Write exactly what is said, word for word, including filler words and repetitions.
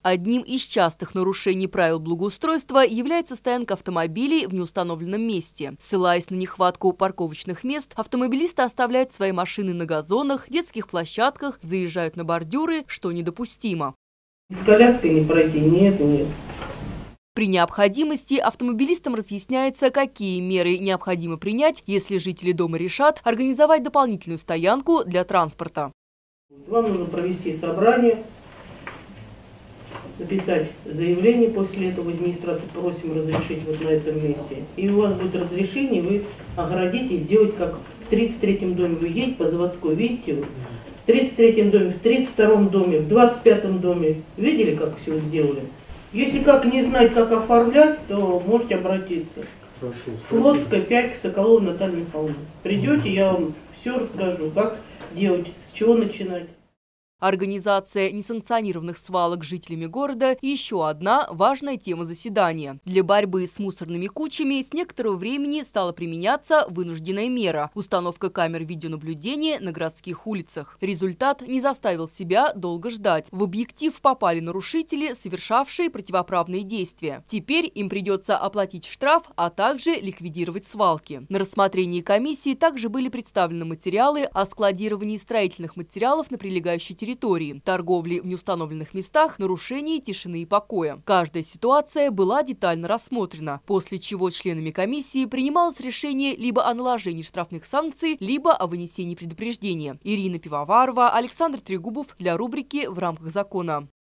Одним из частых нарушений правил благоустройства является стоянка автомобилей в неустановленном месте. Ссылаясь на нехватку парковочных мест, автомобилисты оставляют свои машины на газонах, детских площадках, заезжают на бордюры, что недопустимо. С коляской не пройти, нет, нет. При необходимости автомобилистам разъясняется, какие меры необходимо принять, если жители дома решат организовать дополнительную стоянку для транспорта. Вам нужно провести собрание, написать заявление, после этого в администрации просим разрешить вот на этом месте. И у вас будет разрешение, вы огородите, сделать как в тридцать третьем доме. Вы едете по заводской, видите, вот, в тридцать третьем доме, в тридцать втором доме, в двадцать пятом доме. Видели, как все сделали? Если как не знать, как оформлять, то можете обратиться. Хорошо, Флотская, пять, Соколова Наталья Михайловна. Придете, я вам все расскажу, как делать, с чего начинать. Организация несанкционированных свалок жителями города – еще одна важная тема заседания. Для борьбы с мусорными кучами с некоторого времени стала применяться вынужденная мера – установка камер видеонаблюдения на городских улицах. Результат не заставил себя долго ждать. В объектив попали нарушители, совершавшие противоправные действия. Теперь им придется оплатить штраф, а также ликвидировать свалки. На рассмотрении комиссии также были представлены материалы о складировании строительных материалов на прилегающей территории. Территории, торговли в неустановленных местах, нарушении тишины и покоя. Каждая ситуация была детально рассмотрена, после чего членами комиссии принималось решение либо о наложении штрафных санкций, либо о вынесении предупреждения. Ирина Пивоварова, Александр Трегубов для рубрики «В рамках закона».